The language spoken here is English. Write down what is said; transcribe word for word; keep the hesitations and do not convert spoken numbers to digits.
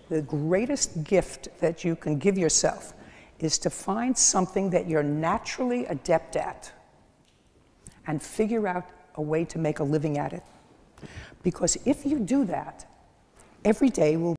the greatest gift that you can give yourself is to find something that you're naturally adept at and figure out a way to make a living at it. Because if you do that, every day will